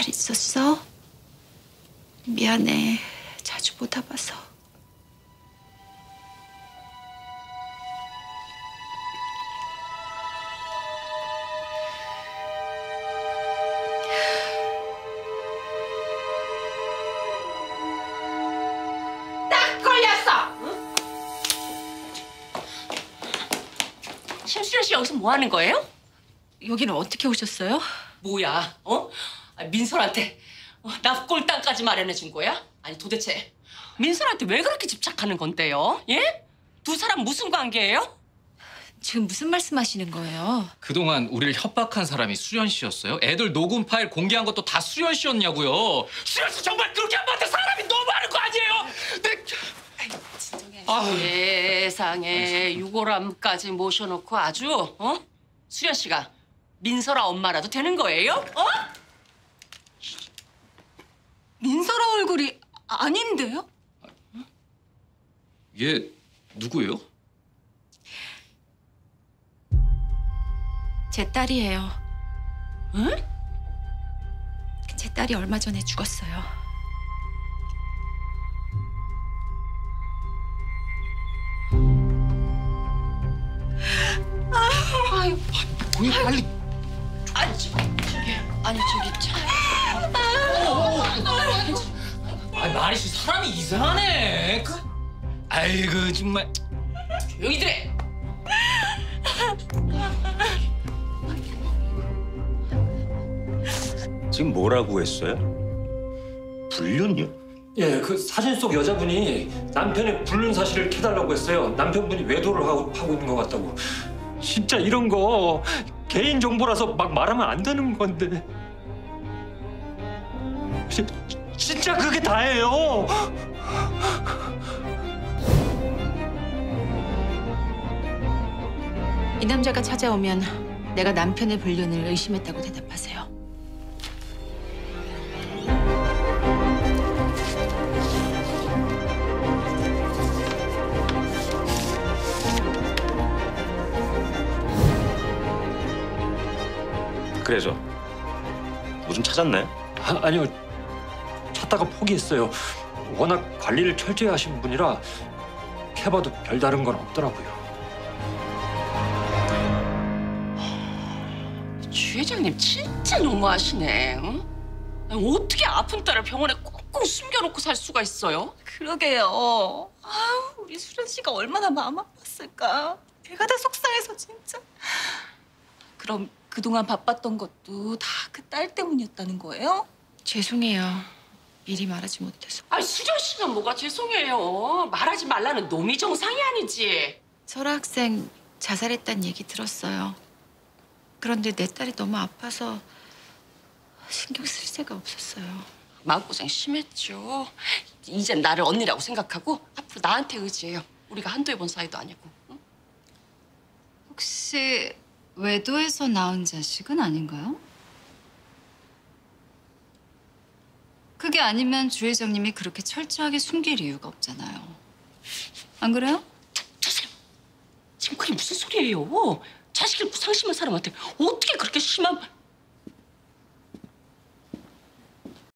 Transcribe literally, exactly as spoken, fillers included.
잘 있었어? 미안해. 자주 못 와봐서. 딱 걸렸어! 응? 심수련 씨 여기서 뭐 하는 거예요? 여기는 어떻게 오셨어요? 뭐야, 어? 아, 민설한테 어, 나 꼴땅까지 마련해 준 거야? 아니 도대체 민설한테 왜 그렇게 집착하는 건데요? 예? 두 사람 무슨 관계예요? 지금 무슨 말씀하시는 거예요? 그동안 우리를 협박한 사람이 수련 씨였어요? 애들 녹음 파일 공개한 것도 다 수련 씨였냐고요? 수련 씨 정말 그렇게 한번한테 사람이 너무하는 거 아니에요? 네. 진정해. 아유. 세상에 유골함까지 모셔놓고 아주 어? 수련 씨가 민설아 엄마라도 되는 거예요? 어? 민설아 얼굴이 아닌데요? 얘 누구예요? 제 딸이에요. 응? 제 딸이 얼마 전에 죽었어요. 아유, 왜 빨리? 아니 저기, 아니 저기 참. 아, 마리 씨 사람이 이상하네. 그... 아이고 정말. 조용히들 해. 지금 뭐라고 했어요? 불륜이요? 예, 그 사진 속 여자분이 남편의 불륜 사실을 캐달라고 했어요. 남편분이 외도를 하고, 하고 있는 것 같다고. 진짜 이런 거 개인 정보라서 막 말하면 안 되는 건데. 지, 진짜 그게 다예요. 이 남자가 찾아오면 내가 남편의 불륜을 의심했다고 대답하세요. 그래서 뭐 좀 찾았나요? 아, 아니요, 찾다가 포기했어요. 워낙 관리를 철저히 하신 분이라 캐봐도 별다른 건 없더라고요. 주 회장님 진짜 너무하시네. 응? 아니, 어떻게 아픈 딸을 병원에 꽁꽁 숨겨놓고 살 수가 있어요? 그러게요. 아우, 우리 수련 씨가 얼마나 마음 아팠을까. 배가 다 속상해서 진짜. 그럼 그동안 바빴던 것도 다 그 딸 때문이었다는 거예요? 죄송해요. 미리 말하지 못해서. 아니 수련 씨는 뭐가 죄송해요. 말하지 말라는 놈이 정상이 아니지. 설아 학생 자살했다는 얘기 들었어요. 그런데 내 딸이 너무 아파서 신경 쓸 새가 없었어요. 마음고생 심했죠. 이젠 나를 언니라고 생각하고 앞으로 나한테 의지해요. 우리가 한두 해 본 사이도 아니고. 응? 혹시 외도에서 나온 자식은 아닌가요? 그게 아니면 주 회장님이 그렇게 철저하게 숨길 이유가 없잖아요. 안 그래요? 저세요. 지금 그게 무슨 소리예요? 자식을 무상심한 사람한테 어떻게 그렇게 심한...